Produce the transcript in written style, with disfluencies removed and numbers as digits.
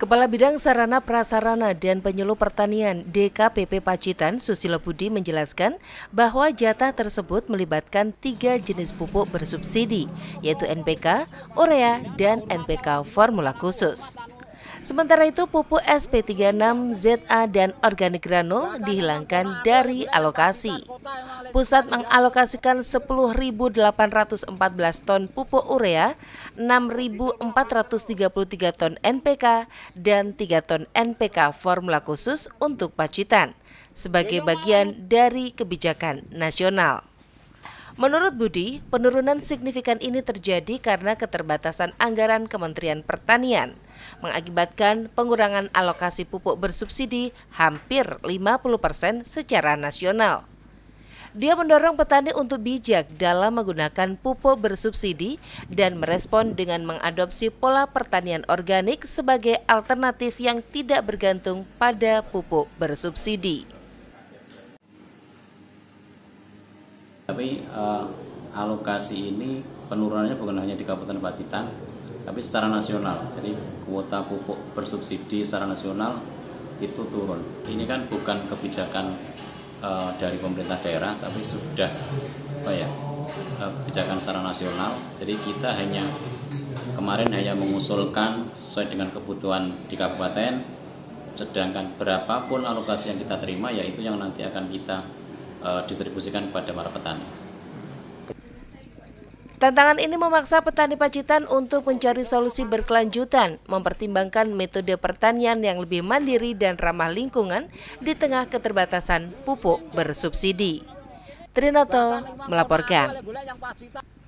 Kepala Bidang Sarana Prasarana dan Penyuluh Pertanian DKPP Pacitan, Susilo Budi menjelaskan bahwa jatah tersebut melibatkan 3 jenis pupuk bersubsidi, yaitu NPK, urea, dan NPK formula khusus. Sementara itu pupuk SP36, ZA, dan organik granul dihilangkan dari alokasi. Pusat mengalokasikan 10.814 ton pupuk urea, 6.433 ton NPK, dan 3 ton NPK formula khusus untuk Pacitan, sebagai bagian dari kebijakan nasional. Menurut Budi, penurunan signifikan ini terjadi karena keterbatasan anggaran Kementerian Pertanian, mengakibatkan pengurangan alokasi pupuk bersubsidi hampir 50% secara nasional. Dia mendorong petani untuk bijak dalam menggunakan pupuk bersubsidi dan merespon dengan mengadopsi pola pertanian organik sebagai alternatif yang tidak bergantung pada pupuk bersubsidi. Tapi alokasi ini penurunannya bukan hanya di Kabupaten Pacitan, tapi secara nasional. Jadi kuota pupuk bersubsidi secara nasional itu turun. Ini kan bukan kebijakan dari pemerintah daerah, tapi sudah kebijakan secara nasional. Jadi kita kemarin hanya mengusulkan sesuai dengan kebutuhan di kabupaten, sedangkan berapapun alokasi yang kita terima, yaitu yang nanti akan kita distribusikan kepada para petani. Tantangan ini memaksa petani Pacitan untuk mencari solusi berkelanjutan, mempertimbangkan metode pertanian yang lebih mandiri dan ramah lingkungan di tengah keterbatasan pupuk bersubsidi. Trinoto melaporkan.